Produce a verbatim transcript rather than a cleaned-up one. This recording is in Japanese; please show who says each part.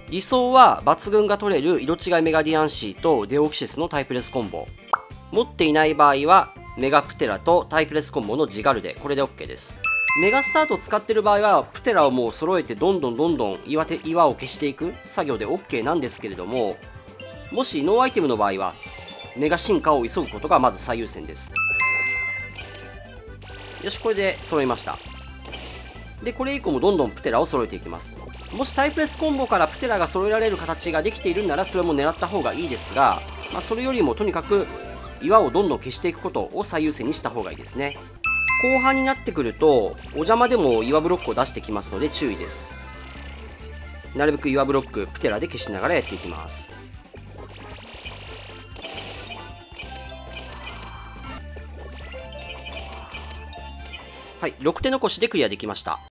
Speaker 1: 理想は抜群が取れる色違いメガディアンシーとデオキシスのタイプレスコンボ。持っていない場合はメガプテラとタイプレスコンボのジガルデ、これで OK です。メガスタートを使ってる場合はプテラをもう揃えてどんどんどんどん 岩, 手岩を消していく作業で OK なんですけれども、もしノーアイテムの場合はメガ進化を急ぐことがまず最優先です。よし、これで揃いました。でこれ以降もどんどんプテラを揃えていきます。もしタイプレスコンボからプテラが揃えられる形ができているならそれも狙った方がいいですが、まあ、それよりもとにかく岩をどんどん消していくことを最優先にした方がいいですね。後半になってくるとお邪魔でも岩ブロックを出してきますので注意です。なるべく岩ブロックプテラで消しながらやっていきます。はい、ろく手残しでクリアできました。